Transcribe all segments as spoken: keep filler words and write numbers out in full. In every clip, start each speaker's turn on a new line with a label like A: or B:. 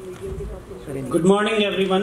A: Good morning everyone.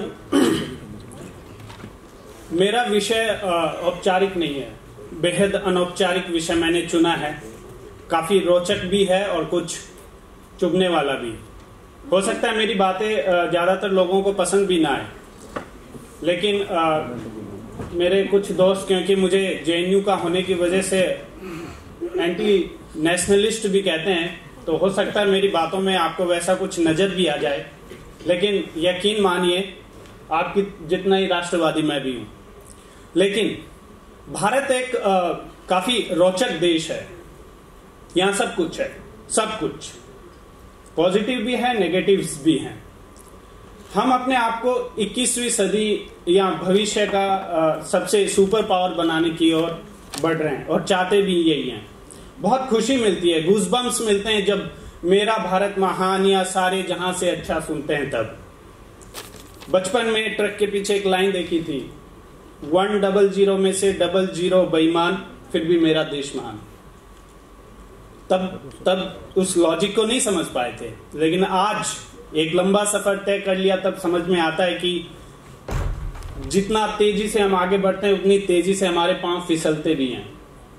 A: मेरा विषय औपचारिक नहीं है, बेहद अनौपचारिक विषय मैंने चुना है। काफी रोचक भी है और कुछ चुभने वाला भी। हो सकता है मेरी बातें ज्यादातर लोगों को पसंद भी ना आए, लेकिन आ, मेरे कुछ दोस्त, क्योंकि मुझे जेएनयू का होने की वजह से एंटी नेशनलिस्ट भी कहते हैं, तो हो सकता है मेरी बातों में आपको वैसा कुछ नजर भी आ जाए, लेकिन यकीन मानिए आपकी जितना ही राष्ट्रवादी मैं भी हूं। लेकिन भारत एक आ, काफी रोचक देश है। यहां सब कुछ है, सब कुछ पॉजिटिव भी है, नेगेटिव्स भी हैं। हम अपने आप को इक्कीसवीं सदी या भविष्य का आ, सबसे सुपर पावर बनाने की ओर बढ़ रहे हैं और चाहते भी यही हैं। बहुत खुशी मिलती है, गूज़बम्प्स मिलते हैं जब मेरा भारत महान या सारे जहां से अच्छा सुनते हैं। तब बचपन में ट्रक के पीछे एक लाइन देखी थी, वन डबल जीरो में से डबल जीरो बेईमान, फिर भी मेरा देश महान। तब तब उस लॉजिक को नहीं समझ पाए थे, लेकिन आज एक लंबा सफर तय कर लिया तब समझ में आता है कि जितना तेजी से हम आगे बढ़ते हैं उतनी तेजी से हमारे पांव फिसलते भी हैं।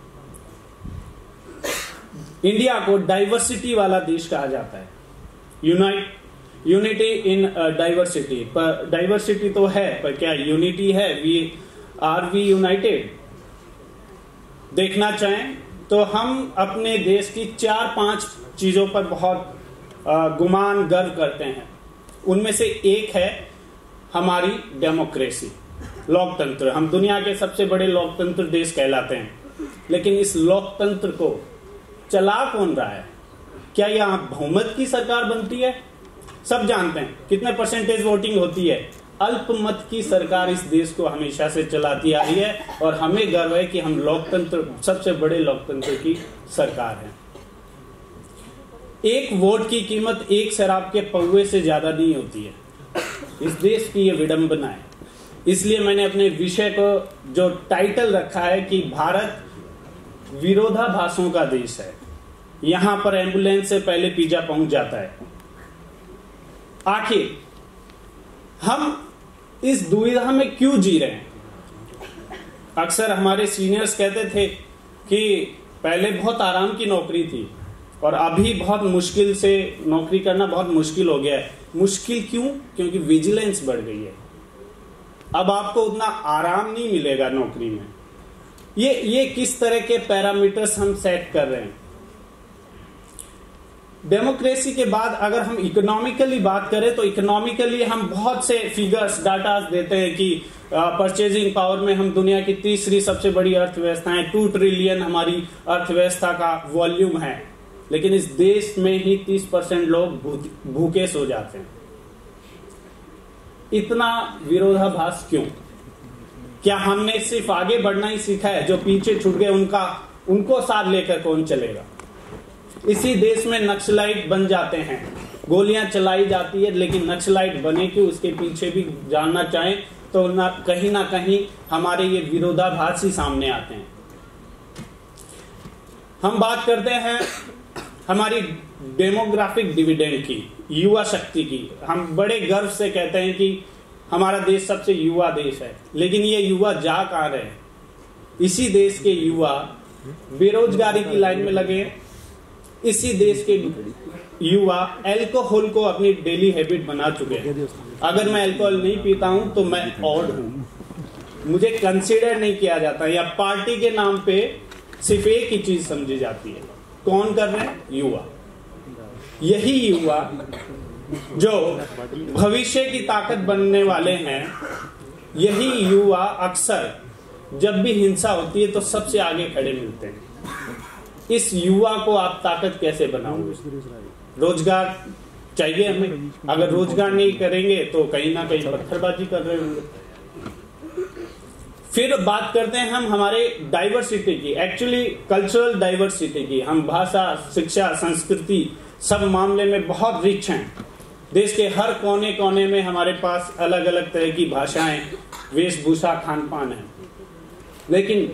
A: इंडिया को डाइवर्सिटी वाला देश कहा जाता है, यूनाइट यूनिटी इन डाइवर्सिटी। पर डाइवर्सिटी तो है, पर क्या यूनिटी है? We are we united? देखना चाहें तो हम अपने देश की चार पांच चीजों पर बहुत uh, गुमान गर्व करते हैं। उनमें से एक है हमारी डेमोक्रेसी, लोकतंत्र। हम दुनिया के सबसे बड़े लोकतंत्र देश कहलाते हैं, लेकिन इस लोकतंत्र को चला कौन रहा है? क्या यहां बहुमत की सरकार बनती है? सब जानते हैं कितने परसेंटेज वोटिंग होती है। अल्पमत की सरकार इस देश को हमेशा से चलाती आ रही है और हमें गर्व है कि हम लोकतंत्र, सबसे बड़े लोकतंत्र की सरकार है। एक वोट की कीमत एक शराब के पौवे से ज्यादा नहीं होती है। इस देश की यह विडंबना है। इसलिए मैंने अपने विषय को जो टाइटल रखा है कि भारत विरोधाभासों का देश है। यहां पर एम्बुलेंस से पहले पिज्जा पहुंच जाता है। आखिर हम इस दुविधा में क्यों जी रहे हैं? अक्सर हमारे सीनियर्स कहते थे कि पहले बहुत आराम की नौकरी थी और अभी बहुत मुश्किल से नौकरी करना बहुत मुश्किल हो गया है। मुश्किल क्यों? क्योंकि विजिलेंस बढ़ गई है। अब आपको उतना आराम नहीं मिलेगा नौकरी में। ये ये किस तरह के पैरामीटर्स हम सेट कर रहे हैं? डेमोक्रेसी के बाद अगर हम इकोनॉमिकली बात करें तो इकोनॉमिकली हम बहुत से फिगर्स, डाटा देते हैं कि परचेजिंग पावर में हम दुनिया की तीसरी सबसे बड़ी अर्थव्यवस्था है। टू ट्रिलियन हमारी अर्थव्यवस्था का वॉल्यूम है, लेकिन इस देश में ही तीस परसेंट लोग भूखे सो जाते हैं। इतना विरोधाभास क्यों? क्या हमने सिर्फ आगे बढ़ना ही सीखा है? जो पीछे छूट गए उनका उनको साथ लेकर कौन चलेगा? इसी देश में नक्सलाइट बन जाते हैं, गोलियां चलाई जाती है, लेकिन नक्सलाइट बने कि उसके पीछे भी जानना चाहें तो ना कहीं ना कहीं हमारे ये विरोधाभास ही सामने आते हैं। हम बात करते हैं हमारी डेमोग्राफिक डिविडेंड की, युवा शक्ति की। हम बड़े गर्व से कहते हैं कि हमारा देश सबसे युवा देश है, लेकिन ये युवा जा कहां रहे? इसी देश के युवा बेरोजगारी की लाइन में लगे हैं। इसी देश के युवा अल्कोहल को अपनी डेली हैबिट बना चुके हैं। अगर मैं अल्कोहल नहीं पीता हूं तो मैं ऑड हूं, मुझे कंसीडर नहीं किया जाता, या पार्टी के नाम पे सिर्फ एक ही चीज समझी जाती है। कौन कर रहे हैं? युवा। यही युवा जो भविष्य की ताकत बनने वाले हैं, यही युवा अक्सर जब भी हिंसा होती है तो सबसे आगे खड़े मिलते हैं। इस युवा को आप ताकत कैसे बनाओगे? रोजगार चाहिए हमें। अगर रोजगार नहीं करेंगे तो कहीं ना कहीं पत्थरबाजी कर रहे होंगे। फिर बात करते हैं हम हमारे डाइवर्सिटी की, एक्चुअली कल्चरल डाइवर्सिटी की। हम भाषा, शिक्षा, संस्कृति सब मामले में बहुत रिच हैं। देश के हर कोने कोने में हमारे पास अलग अलग तरह की भाषाएं, वेशभूषा, खान पान है। लेकिन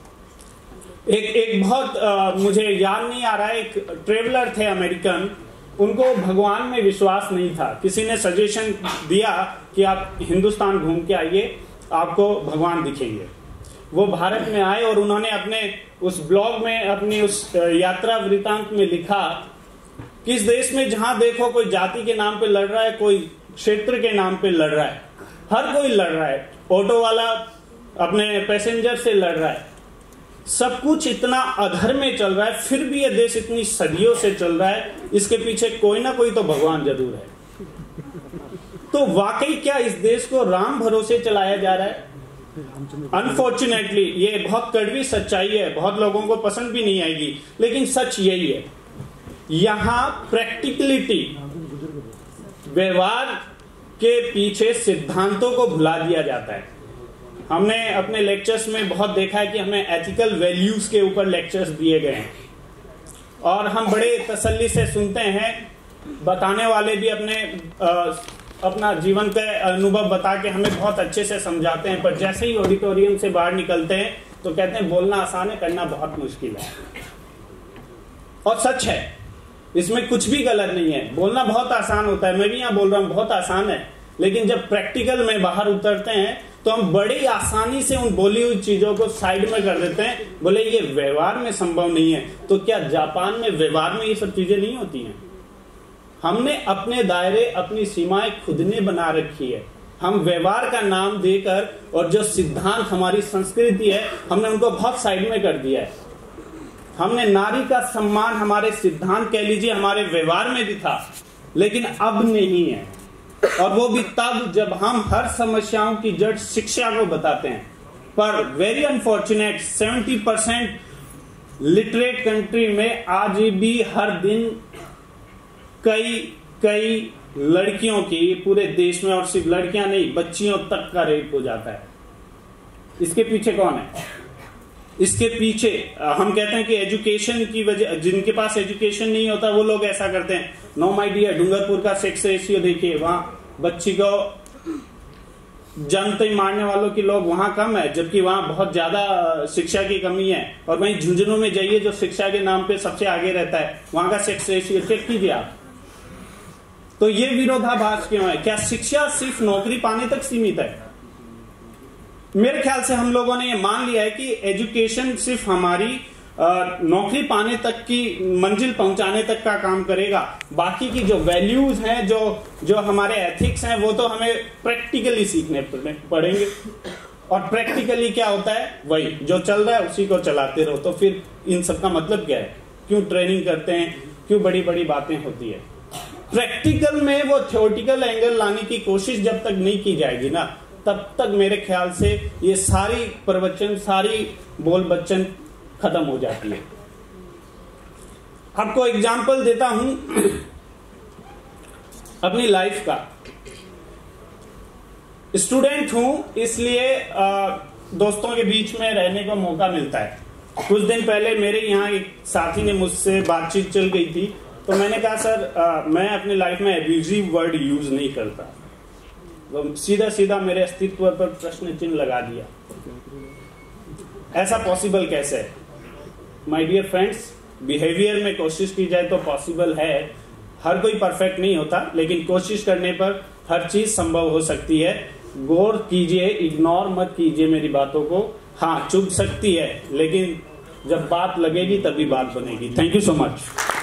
A: एक एक बहुत आ, मुझे याद नहीं आ रहा है, एक ट्रेवलर थे अमेरिकन, उनको भगवान में विश्वास नहीं था। किसी ने सजेशन दिया कि आप हिंदुस्तान घूम के आइए, आपको भगवान दिखेंगे। वो भारत में आए और उन्होंने अपने उस ब्लॉग में, अपनी उस यात्रा वृतांत में लिखा कि इस देश में जहां देखो कोई जाति के नाम पे लड़ रहा है, कोई क्षेत्र के नाम पे लड़ रहा है, हर कोई लड़ रहा है। ऑटो वाला अपने पैसेंजर से लड़ रहा है, सब कुछ इतना अधर्म में चल रहा है, फिर भी ये देश इतनी सदियों से चल रहा है। इसके पीछे कोई ना कोई तो भगवान जरूर है। तो वाकई क्या इस देश को राम भरोसे चलाया जा रहा है? अनफॉर्चुनेटली ये बहुत कड़वी सच्चाई है, बहुत लोगों को पसंद भी नहीं आएगी, लेकिन सच यही है। यहां प्रैक्टिकलिटी, व्यवहार के पीछे सिद्धांतों को भुला दिया जाता है। हमने अपने लेक्चर्स में बहुत देखा है कि हमें एथिकल वैल्यूज के ऊपर लेक्चर्स दिए गए हैं और हम बड़े तसल्ली से सुनते हैं। बताने वाले भी अपने आ, अपना जीवन का अनुभव बता के हमें बहुत अच्छे से समझाते हैं, पर जैसे ही ऑडिटोरियम से बाहर निकलते हैं तो कहते हैं बोलना आसान है, करना बहुत मुश्किल है। और सच है, इसमें कुछ भी गलत नहीं है। बोलना बहुत आसान होता है, मैं भी यहां बोल रहा हूं बहुत आसान है, लेकिन जब प्रैक्टिकल में बाहर उतरते हैं तो हम बड़ी आसानी से उन बोली हुई चीजों को साइड में कर देते हैं। बोले ये व्यवहार में संभव नहीं है, तो क्या जापान में व्यवहार में ये सब चीजें नहीं होती हैं? हमने अपने दायरे, अपनी सीमाएं खुद ने बना रखी है। हम व्यवहार का नाम देकर और जो सिद्धांत हमारी संस्कृति है, हमने उनको बहुत साइड में कर दिया है। हमने नारी का सम्मान हमारे सिद्धांत कह लीजिए, हमारे व्यवहार में भी था, लेकिन अब नहीं है। और वो भी तब जब हम हर समस्याओं की जड़ शिक्षा को बताते हैं। पर very unfortunate, seventy percent literate country में आज भी हर दिन कई कई लड़कियों की, पूरे देश में, और सिर्फ लड़कियां नहीं, बच्चियों तक का रेप हो जाता है। इसके पीछे कौन है? इसके पीछे हम कहते हैं कि एजुकेशन की वजह, जिनके पास एजुकेशन नहीं होता वो लोग ऐसा करते हैं। नो माय डियर, डूंगरपुर का सेक्स रेशियो देखिए, वहां बच्ची को जन्मते ही मारने वालों की लोग वहां कम है, जबकि वहां बहुत ज्यादा शिक्षा की कमी है। और वहीं झुंझुनू में जाइए, जो शिक्षा के नाम पे सबसे आगे रहता है, वहां का सेक्स रेशियो चेक कीजिए आप। तो ये विरोधाभास क्यों है? क्या शिक्षा सिर्फ नौकरी पाने तक सीमित है? मेरे ख्याल से हम लोगों ने ये मान लिया है कि एजुकेशन सिर्फ हमारी आ, नौकरी पाने तक की मंजिल पहुंचाने तक का काम करेगा। बाकी की जो वैल्यूज हैं, जो जो हमारे एथिक्स हैं, वो तो हमें प्रैक्टिकली सीखने पड़ेंगे। और प्रैक्टिकली क्या होता है? वही जो चल रहा है उसी को चलाते रहो। तो फिर इन सब का मतलब क्या है? क्यों ट्रेनिंग करते हैं? क्यों बड़ी बड़ी बातें होती है? प्रैक्टिकल में वो थ्योरेटिकल एंगल लाने की कोशिश जब तक नहीं की जाएगी ना, तब तक मेरे ख्याल से ये सारी प्रवचन, सारी बोल बच्चन खत्म हो जाती है। आपको एग्जाम्पल देता हूं अपनी लाइफ का। स्टूडेंट हूं, इसलिए दोस्तों के बीच में रहने का मौका मिलता है। कुछ दिन पहले मेरे यहाँ एक साथी ने मुझसे बातचीत चल गई थी, तो मैंने कहा सर आ, मैं अपनी लाइफ में एब्यूजिव वर्ड यूज नहीं करता। तो सीधा सीधा मेरे अस्तित्व पर प्रश्न चिन्ह लगा दिया। ऐसा पॉसिबल कैसे है? माय डियर फ्रेंड्स, बिहेवियर में कोशिश की जाए तो पॉसिबल है। हर कोई परफेक्ट नहीं होता, लेकिन कोशिश करने पर हर चीज संभव हो सकती है। गौर कीजिए, इग्नोर मत कीजिए मेरी बातों को। हाँ, चुभ सकती है, लेकिन जब बात लगेगी तभी बात बनेगी। Thank you so much.